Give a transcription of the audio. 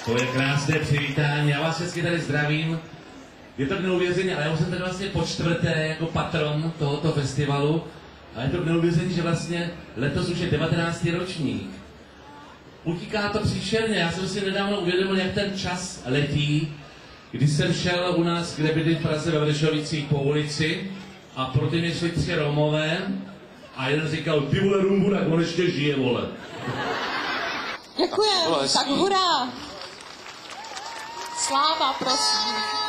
To je krásné přivítání, já vás všechny tady zdravím. Je to neuvěřené, ale já už jsem tady vlastně po čtvrté jako patron tohoto festivalu. A je to neuvěřené, že vlastně letos už je 19. ročník. Utíká to příšerně, já jsem si nedávno uvědomil, jak ten čas letí, když jsem šel u nás, kde bydlím v Praze ve Vršovicích po ulici a proti mě šli 3 Romové a jeden říkal, ty vole Rumbu, tak on ještě žije, vole. Děkujem, tak hurá. Sláva, prosím.